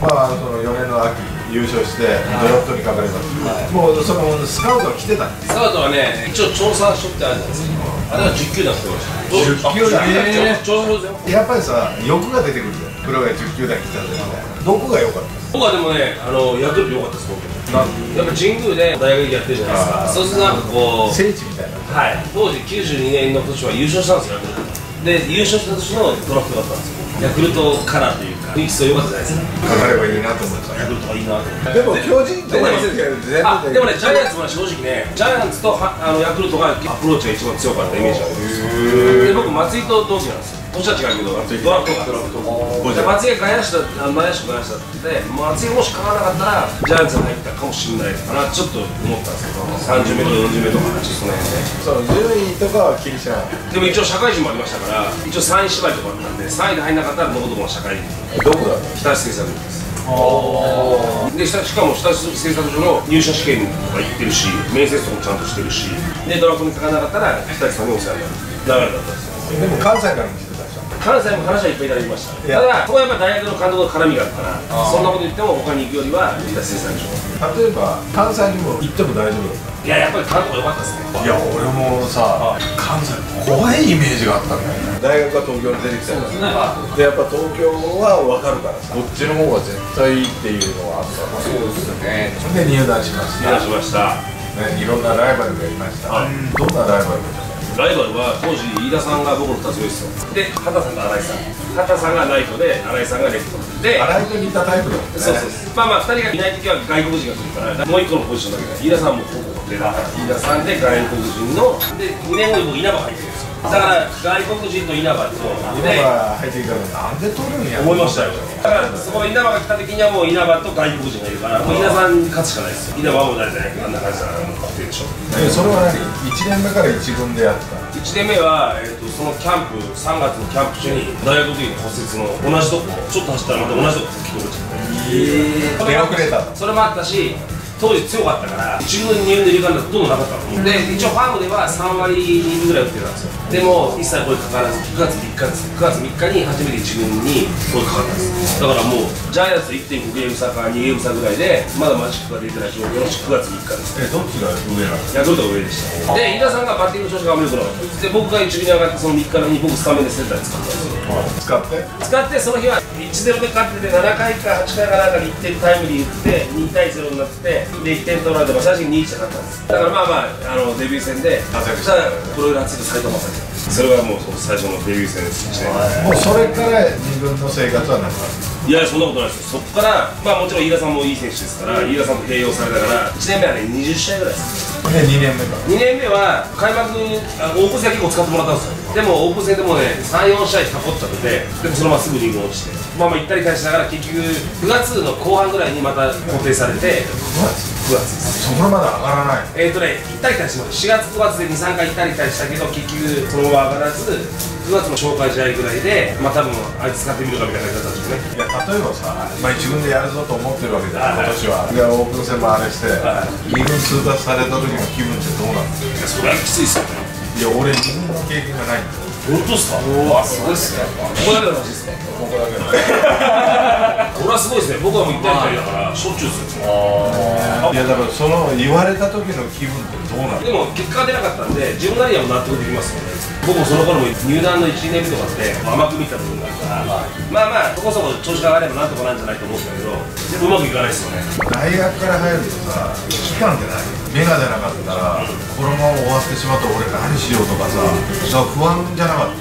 まあその4年の秋優勝してドラフトにかかりました。もうそのスカウトが来てたんです。 スカウトはね、一応調査書ってあるじゃないですか。あれは10球団って言ってました。 10球団調査書ですよ。 やっぱりさ、欲が出てくるじゃん。プロが10球団来たんで、どこが良かった？ 僕はでもね、ヤクルト良かったです、僕。やっぱ神宮で大学やってるじゃないですか。そうするとなんかこう聖地みたいな。 はい、当時92年の年は優勝したんですよ、ヤクルトで。優勝した年のドラフトだったんですよ。ヤクルトカラーというか、雰囲気そう良かったじゃないですか。 かかればいいなと思ってた。 ヤクルトがいいなと思って。 でも巨人とかでもね、ジャイアンツは正直ね、ジャイアンツとヤクルトがアプローチが一番強かったイメージあるんですよ。で、僕、松井と同期なんですよ。年は違うけど、ドラフトで松井が外野手だ、内野手外野手だって松井もし買わなかったらジャイアンツに入ったかもしれないかなちょっと思ったんですけど、30名とか40名とかちょっとその辺で、 そう順位とかは気にしない。 でも一応社会人もありましたから、一応3位芝居とかあったんで、3位で入んなかったらのこどこの社会人。 どこだ？ 日立製作所です。で、しかも日立製作所の入社試験とか行ってるし、面接とかもちゃんとしてるし、でドラフトにかからなかったら日立さんにお世話になる流れだったんですよ。 でも関西からも来てたでしょ。 関西も話はいっぱいいただきました。ただ、ここはやっぱ大学の監督の絡みがあるから、そんなこと言っても他に行くよりは日立製作所。 例えば関西にも行っても大丈夫だった？ いや、やっぱり監督が良かったですね。 いや、俺もさ、関西怖いイメージがあったんだよね。大学は東京に出てきたんですね。で、やっぱ東京は分かるからさ、こっちの方が絶対いいっていうのはあったから。そうですね。で入団しました。 入団しました。 ね、いろんなライバルがいました。どんなライバルがいました？ ライバルは当時飯田さんが僕の2つ上ですよ。で、畑さんと新井さん。畑さんがライトで新井さんがレフトで、 新井と似たタイプだもんね。 そうそうそう。まあまあ2人がいない時は外国人が来るから、もう1個のポジションだけど、飯田さんもここで、飯田さんで外国人ので2年後に僕稲葉が入ってるんですよ。だから外国人と稲葉と稲葉入ってきたらなんで取るんや思いましたよ。だからそこ稲葉が来た時にはもう稲葉と外国人がいるから、もう稲葉さんに勝つしかないですよ。稲葉はもう誰だね、あんな感じだからってるでしょ。 それは何？1年目から1軍でやった ？1年目は、そのキャンプ、3月のキャンプ中に大学の時の骨折の同じとこ、ちょっと走ったらまた同じとこ吹き飛ばれちゃって、 出遅れた。 それもあったし、当時強かったから1軍2軍で入れ替えるのほとんどなかったの、で一応ファームでは3割2分ぐらい打ってたんですよ。でも一切声かからず9月3日です。9月3日に初めて1軍に声かかったんです。だからもうジャイアンツ 1.5 ゲーム差か2ゲーム差ぐらいでまだマジックが出てない状況の9月3日です。 どっちが上なの？ ヤクルトが上でした。で、飯田さんがバッティングの調子があんまり良くなかった。で、僕が1軍に上がってその3日目に僕スタメンでセンターで使ったんですよ。使ってその日は 1-0 で勝ってて7回か8回かなんかに1点タイムリー打って2対0になってで1点取られて最初に2-1で勝ったんです。だからまあまあデビュー戦でただプロ入り初で斎藤正樹、それはもう最初のデビュー戦ですね。 もうそれから2軍の生活はなくなる？ いや、そんなことないですよ。そこからまあもちろん飯田さんもいい選手ですから、飯田さんと併用されたから1年目はね20試合ぐらいです。 で2年目か。 2年目は開幕オープン戦結構使ってもらったんですよ。でもオープン戦でもね 3,4 試合タコっちゃってて、でもそのまますぐ2軍落ちて、まあまあ行ったり来たりしながら結局9月の後半ぐらいにまた固定されて、9月です。 そこまで上がらない。 行ったり来たりします。4月9月で2、3回行ったり来たりしたけど結局そのまま上がらず、9月の紹介試合ぐらいでまあ多分あいつ使ってみるかみたいな感じだったんですよね。 いや、例えばさ、まあ、1軍でやるぞと思ってるわけじゃん、今年は。で、オープン戦もあれして、2軍通過された時の気分ってどうなの？ いや、それはきついっすよね。 いや、俺2軍の経験がないんだよ。 本当っすか？うわ、すごいっすね。ここだけの話ですか？ ここだけの。 これはすごいですね。僕はもう行ったり来たりだからしょっちゅうですよ。 いや、だからその言われた時の気分ってどうなの？ でも結果が出なかったんで自分なりには納得できますよね。僕もその頃も入団の1年目とかって甘く見た部分があるから、まあまあそこそこ調子が上がればなんとかなんじゃないと思うんだけど、うまくいかないですよね。 大学から入るとさ、期間ってない？芽が出なかったらこのまま終わってしまったら俺何しようとかさ、不安じゃなかった？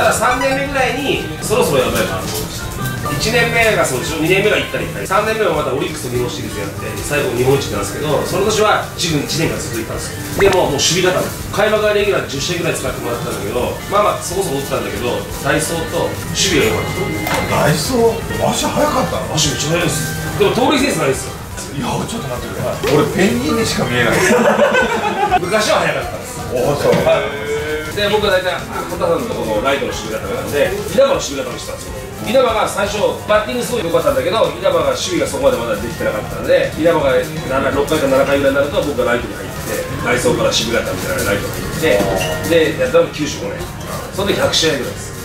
だから3年目ぐらいにそろそろやばいなと思いました。1年目がそうでしょ、2年目が行ったり行ったり、3年目はまたオリックスと日本シリーズやって最後日本一なんですけど、その年は1軍1年間続いたんですよ。でももう守備固め、開幕はレギュラー10試合ぐらい使ってもらったんだけど、まあまあそこそこ打ってたんだけど、ダイソーと守備が良かった。 ダイソー足速かったの？ 足めっちゃ速いです。でも盗塁センスないですよ。 いや、ちょっと待ってくれ、俺ペンギンにしか見えない昔は速かったです。 おお、そう。 で、僕は大体畑さんのところのライトの守備固めなんで稲葉の守備固めしてたんですよ。稲葉が最初バッティングすごい良かったんだけど、稲葉が守備がそこまでまだできてなかったんで、稲葉が6回か7回ぐらいになると僕がライトに入ってダイソーから守備固めみたいなライトに入って、でやったのが95年、その時100試合ぐらいです。